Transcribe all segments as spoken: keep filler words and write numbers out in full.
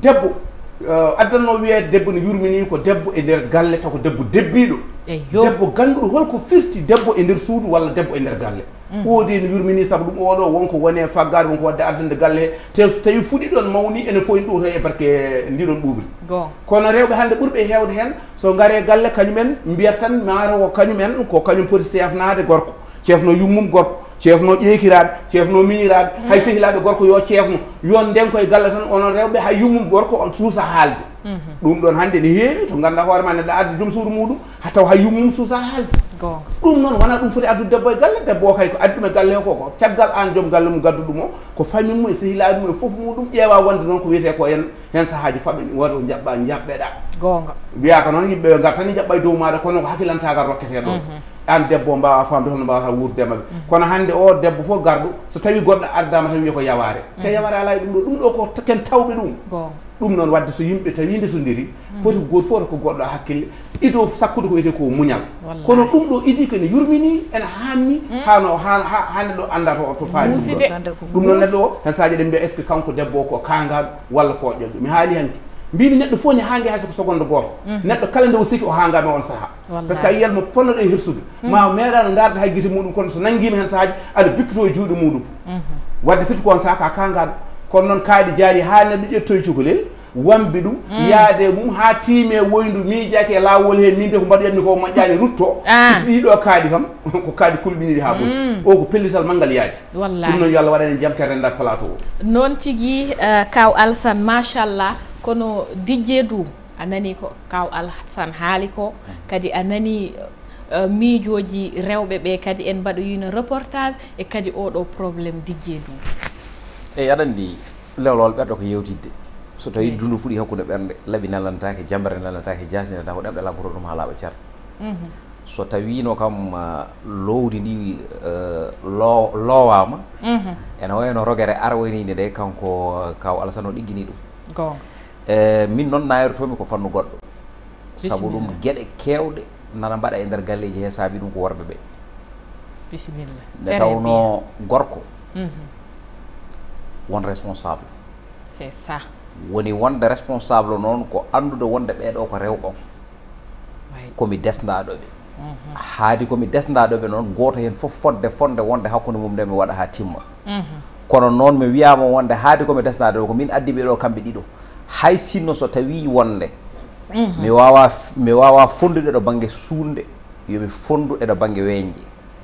debbo addanno wiyeede debbo no yurmini ko debbo e nder galle taw ko debbo debbiɗo debbo ganduɗo holko firti debbo e nder suudu walla debbo e nder galle oodi no yurmini saabu ɗum oɗo wonko woni faggade wonko wadde ardande galle he te so tawi fuɗi ɗon mawni ene fof en ɗo to e barke ndiɗon ɓuuɓri kono rewɓe hannde ɓurɓe hewde hen so gaare galle kañumen mbiyat tan maaro ko kañumen ko kañum poti sefnade gorko ceefno yummum gorko ceefno ƴeekiraɓe ceefno miñiraɓe hay sehilaɓe gorko yo ceefno yo nden koye galle tan onon rewɓe hay yummum gorko on suusa haalde ɗum ɗon hannde ne heewi to ganduɗa hoore ma neɗɗo addi ɗum suudu muɗum ha taw hay yummum suusa haalde ɗum noon wona ɗum foti addude debbo e galle debbo o kay ko addi ɗum e galle he koko caggal an joom galle mum gaddu ɗum o ko famille mum e sehilaɓe mum e foof muɗum ƴeewa wonde noon ko wiyete ko hen hen sahaji faɓe woto jaɓɓa jaɓɓeɗa gonga wiyaka noon yimɓeɓe gartani jaɓɓa e dow maɗa kono ko hakkilantagal rokkete ɗon an debbo mbawa famde hono mbawata wurdemaɓe kono hannde o debbo fof garɗo so tawi goɗɗo addama tan wiya ko yaware te yaware ala e ɗum ɗo ɗum ɗo ko ken tawɓe ɗum ɗum noon wadde so yimɓe tawi ndesodiri foti ko goto fof ko goɗɗo hakkille ido sakkude ko wiyete ko muñal kono ɗum ɗo idi kene yurmini ene hanni hano hande ɗo anda to to faami ɗum noon neɗɗo o hen saji ɗen mbiya est ce que kanko debbo o ko kangaɗo walla ko ƴeƴƴo mi haali hanki mbimi neɗɗo fof ne hangi hay soko seconde goto neɗɗo kala nde o sikki o hangami on saaha par ce que a yiyat mo ponnoɗo e hirsude ma meeɗano darde hay guite muɗum kono so nanguima hen sahaji aɗa bikkito e juuɗe muɗum wadde fiti ko on saaha ka kangaɗo kono noon kaaɗi jaari ha neɗɗo ƴettoye cukalel wambi ɗum yaade mum ha tiime woyndu miijaki e lawol he min de ko mbaɗoyanmi ko moƴƴani rutto ɗiɗo kaaɗi kam ko kaaɗi kulɓiniɗi ha ɓurti o ko pellital manggal yaadi ɗum noon yo Allah waɗane jamkere nder plateau o noon tigui kaw Alassane machallah kono dijje du a nani ko kaw Alassane haali ko kadi a nani miijoji rewɓe ɓe kadi en mbaɗoyino reportage e kadi oɗo probléme dijje du eyyi aɗa andi lewlol ɓerɗo ko yewtidde so tawi dundu fuɗi hakkude ɓernde laaɓi nalantake jambere nalantake jasnirata ko ɗemɗe laboto ɗum ha laaɓa cer so tawino kam lowdi ndi lo lowama ene wayno rogere arwoynide de kanko kaw Alassane o ɗiggini ɗum gonga min noon nayortomi ko fannu goɗɗo saabu ɗum gueɗe kewɗe nana mbaɗa e nder galleji he saabi ɗum ko worɓe ɓe bisimilla nde tawno gorko won responsable c'est ça woni wonde responsable noon ko andude wonde ɓeɗo ko rewɓon komi desdaɗoɓe haadi komi desdaɗoɓe noon goto hen foof fodde fonde wonde hakkude mum nde mi waɗa ha timma kono noon mi wiyama wonde haadi komi desdaɗoɓe ko min addi ɓeɗo kamɓe ɗiɗo hay sinno so tawi wonde mi wawa mi wawa fondude ɗo banggue suunde yomi fondu eɗo banggue weñje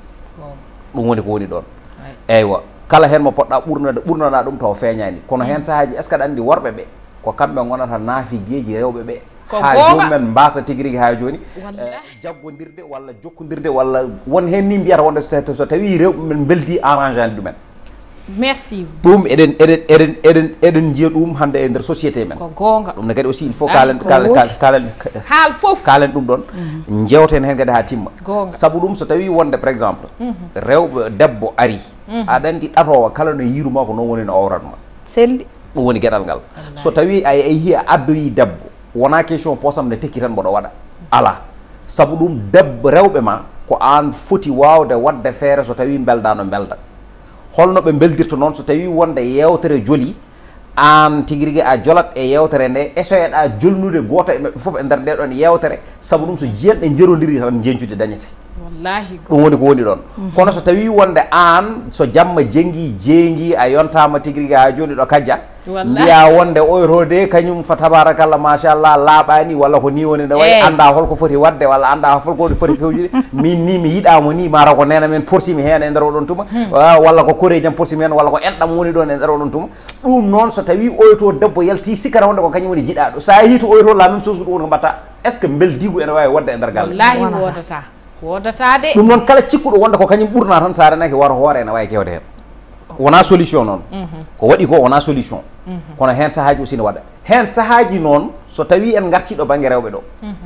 ɗum woni ko woni ɗon eywa kala hen mo poɗɗa ɓurnade ɓurnana ɗum taw feeñani kono hen sahaji est ce que aɗa andi worɓe ɓe ko kamɓe gonata naafigeji rewɓe ɓe ha jomumen mbasa tigui rigui ha joni jaggodirde walla jokkodirde walla won hen ni mbiyata wonde so tawi rewɓe men beldi arrangeani ɗumen merci ɗum eɗen eɗen eɗen eɗen eɗen jiiya ɗum hande e nder société men ko gonga ɗum ne kadi aussi il faut kalen kalen kalen haal foof kalen ɗum ɗon jewten hen kadi ha timma saabu ɗum so tawi wonde par exemple rewɓe debbo ari aɗa andi ɗatowo kala no yiruma ko noon woni no awratma selli ɗum woni gueɗal ngal so tawi a yeehi a addoyi debbo wona question posam ne tekki tan mboɗo waɗa ala saabu ɗum debbo rewɓe ma ko an foti wawde wadde feere so tawi beldano belda holno ɓe beldirta noon so tawi wonde yewtere joli an tigui rigui a jolat e yewtere nde essayeɗa jolnude goto e maɓɓe foof e nder nde ɗon yewtere saabu ɗum so jiyanɗe jerodiri tan jencude dañete wallahi ɗum woni ko woni ɗon kono so tawi wonde an so jamma jengui jeengui a yontama tigui rigui ha joni ɗo kajja mbiya wonde oyrode kañum fa tabarakallah machallah laaɓani walla ko ni woni ne wayi anda holko foti wadde walla anda holko foti fewjude min ni mi yiɗamo ni mara ko nena men porsimi hen e nder oɗon tuma walla ko kore jam porsimi hen walla ko enɗam woni ɗon e nder oɗon tuma ɗum noon so tawi oyto debbo yalti sikkata wonde ko kañum woni jiɗaɗo sa yeehi to oyto la même chose ko ɗum woni ko mbatta est ce que beldigu ene wawi wadde e nder galle wallahi wodata wodata de ɗum noon kala cikkuɗo wonde ko kañum ɓurna tan sa renaki waro hoore ene wawi kewde hen wona solution noon ko waɗi ko wona solution kono hen sahaji aussi ne waɗa hen sahaji noon so tawi en gartiɗo banggue rewɓe ɗo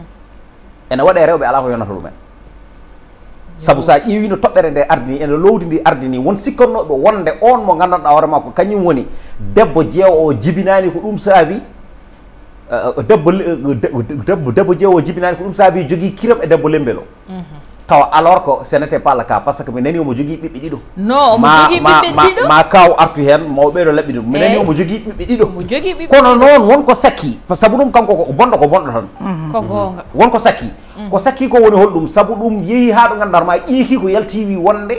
ene waɗa e rewɓe ala ko yonata ɗumen saabu sa ƴeewino toɓɓere nde ardini ene lowdi ndi ardini won sikkannoɓe wonde on mo gandanɗa hoorema ko kañum woni debbo jeewo o jibinani ko ɗum saabi debbo debbo debbo jeewo o jibinani ko ɗum saabi jogui kiram e debbo lembel o taw alors que ce n'était pas le cas parce que mi nani omo jogui ɓiɓɓe ɗiɗo non omo jogui ɓiɓɓe ɗiɗo ma kaw artu hen mawɓeɗo laɓɓi ɗum mi nani omo jogui ɓiɓɓe ɗiɗo omo jogui ɓiɓɓe kono noon wonko sakki sabu ɗum kanko ko bonɗo ko bonɗo tan ko gonga wonko sakki ko sakki ko woni holɗum sabu ɗum yeehi ha ɗo ganduɗa ma ƴeeki ko yaltiwi wonde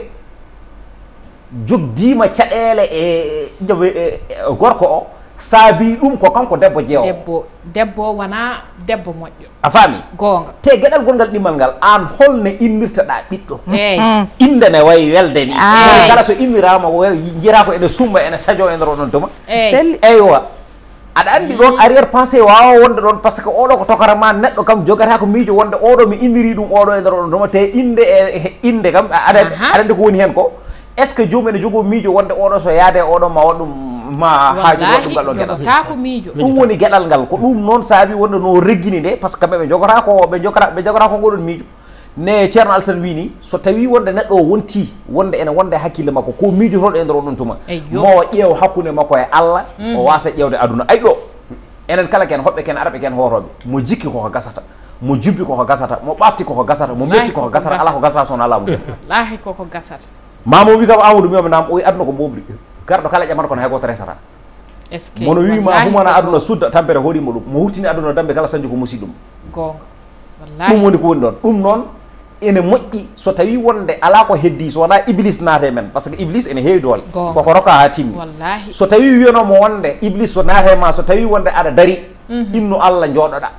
jogdima caɗele e gorko o saabi ɗum ko kanko debbo jeewo debbo debbo wona debbo moƴƴo a faami gonga te gueɗal gongal ɗimmal ngal an holne innirtaɗa ɓiɗɗo eyyi inde ne wayi welde ni kala so innirama jira ko ene summa ene sadio e nder oɗon tuma eyyi eywa aɗa andi ɗon arrière pensée wawa wonde ɗon par ce que oɗo ko tokara ma neɗɗo kam jogata ko miijo wonde oɗo mi inniri ɗum oɗo e nder oɗon tuma te inde e inde kam aɗa aɗa andi ko woni hen ko est ce que jomum ene jogo miijo wonde oɗo so yaade oɗo ma waɗum ma haaju waɗum ngal ɗo gueɗal tako miijo ɗum woni gueɗal ngal ko ɗum noon saabi wonde no reggini nde par ce que kamɓe ɓe jogata ko ɓe jogata ɓe jogata ko ngoɗon miijo ne ceerno Alassane wi ni so tawi wonde neɗɗo o wonti wonde ene wonde hakkille makko ko miijotoɗo e nder oɗon tuma mo ƴeew hakkude makko e Allah o wasa ƴewde aduna ay ɗo enen kala ken hoɓɓe ken araɓe ken hooroɓe mo jikki koko gasata mo jubbi koko gasata mo ɓafti koko gasata mo mefti koko gasata ala ko gasata sowona laamu wallahi koko gasata mamo wi kam Amadou miyoma nam o wi aduna ko ɓoɓri garɗo kala ƴamata kono hay goto resata est ce que mono wima humana aduna sudda tampere hoɗimo ɗum mo hurtini aduna dambe kala sañdi ko musi ɗum gonga wallahi ɗum woni ko woni ɗon ɗum noon ene moƴƴi so tawi wonde ala ko heddi so wona iblis naate men par ce que iblis ene heewi doole koko roka ha timmi wallahi so tawi wiyanomo wonde iblis so naate ma so tawi wonde aɗa dari innu Allah jooɗoɗa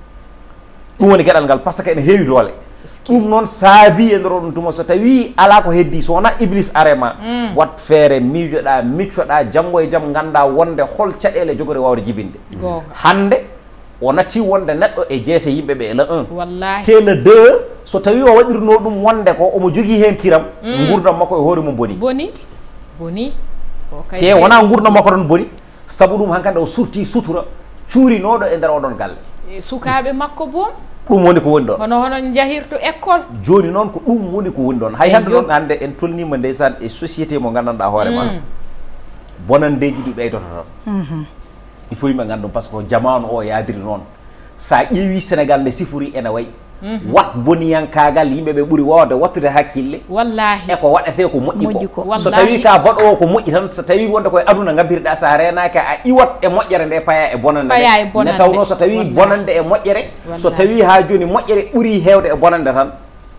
ɗum woni gueɗal ngal par ce que ene heewi doole ɗum noon saabi e nder oɗum tuma so tawi ala ko heddi so wona iblis arema wat feere miijoɗa miccoɗa janggo e jaam ganda wonde hol caɗele jogori wawde jibinde hande o natti wonde neɗɗo e jeese yimɓe ɓe le un wallahi te le deux so tawi o waɗirno ɗum wonde ko omo jogui hen kiram gurdam makko e hoore mum boni boni boni te wona gurdam makko ɗon boni saabu ɗum hankkandi o surti sutura cuurinoɗo e nder oɗon galle sukaɓe makko boom ɗum woni ko woni ɗon hono hono jahirto école joni noon ko ɗum woni ko woni ɗon hay hande ɗon hande en tolnima ndeysan e société mo gandanɗa hoore ma bonandeji ɗi ɓeydoto tan il faut yimɓe gandum par ce que jamanu o yadiri noon sa ƴeewi Sénégal nde sifori ene wayi wat boniyankagal yimɓeɓe ɓuuri wawde wattude hakkille wallahi eko waɗete ko moƴƴi ko so tawi ka baɗowo ko moƴƴi tan so tawi wonde koye aduna gampirɗa sa renaki a iwat e moƴƴere nde paya e bonande nde ne tawno so tawi bonande e moƴƴere so tawi ha joni moƴƴere ɓuuri hewde e bonande tan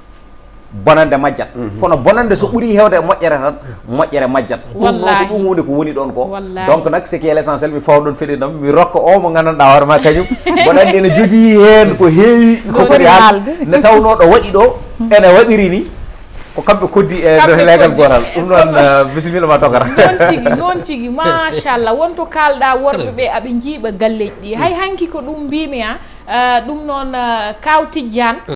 bonande majjat kono bonande so ɓuuri hewde e moƴƴere tan moƴƴere majjat ɗum noon ko ɗum woni ko woni ɗon ko donc nak ce qui est l' essentiel mi fawɗon feɗinam mi rokka o mo gandanɗa hoorema kañum bonande ene jogui hen ko heewi ko foti haalde nde tawno ɗo waɗi ɗo ene waɗiri ni ko kamɓe koddi e leegal gotal ɗum noon bisimilla ma tokara noon tigui noon tigui machallah wonto kalɗa worɓe ɓe aɓe jiiɓa galleji ɗi hay hanki ko ɗum mbimi a ɗum noon kaw Tidiane